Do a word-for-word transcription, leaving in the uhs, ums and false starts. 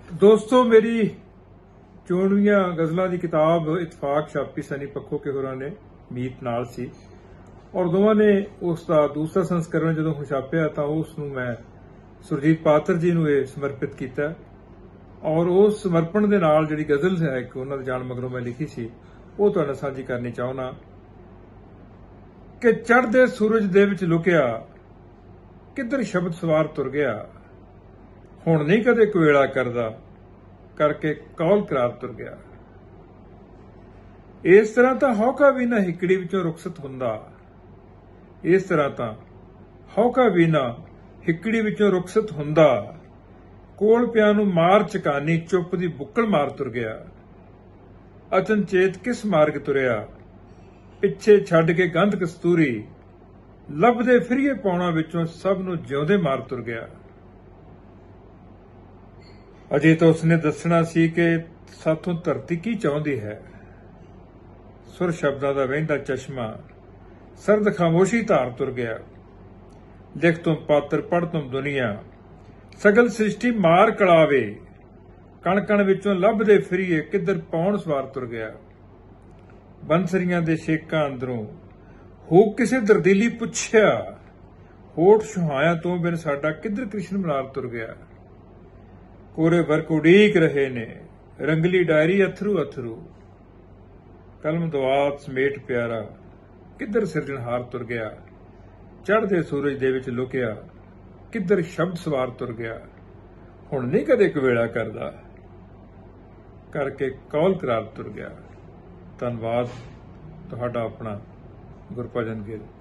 दोस्तों मेरी चोणवीआं गज़लां की किताब इतफाक छापी सनी पक्खो के होरां ने मीत नाल सी और दोवां ने उसका दूसरा संस्करण जदों छापिया तां उसनूं मैं सुरजीत पात्र जी नूं इह समर्पित कीता और उस समर्पण दे नाल जिहड़ी गज़ल है एक उन्हां दे जाण मगरों मैं लिखी सी ਉਹ ਤੁਹਾਡੇ ਨਾਲ ਸਾਂਝੀ करनी चाहुंदा कि चढ़दे सूरज दे विच लुकिया किधर शब्द सवार तुर गया हुण नहीं कदे कुवेला करदा करके कौल करार तुर गया। इस तरह तां हौका भी ना हिकड़ी विचों रुखसत हुंदा इस तरह तां हौका भी ना हिकड़ी विचों रुखसत हुंदा कोल पिया नूं मार चकानी चुप दी बुक्कल मार तुर गया। अचनचेत किस मार्ग तुरिया पिछे छड्ड के गंध कस्तूरी लभदे फिरिए पौणा विचों सब नूं जिउंदे मार तुर गया। अजे तो उसने दसना सी कि साथों धरती की चाहुंदी है सुर शब्दां दा वहिंदा चश्मा सर्द खामोशी धार तुर गया। लिख तुम पात्र पढ़ तुम दुनिया सगल सृष्टि मार कलावे कण कण विचों लभदे फिरिए किधर पौण सवार तुर गया। बंसरियां दे शेकां अंदरों हो किसे दरदीली पुछया होठ सुहाया तो बिन साडा किधर कृष्ण मलार तुर गया। कोरे वर्क उड़ीक रहे ने रंगली डायरी अथरू अथरू कलम दवात समेट प्यारा किधर सिरजनहार तुर गया। चढ़दे सूरज दे विच लुकिया किधर शब्द सवार तुर गया हुण नहीं कदे कवेला करदा करके कौल करार तुर गया। धन्नवाद तुहाडा अपना गुरभजन गिल।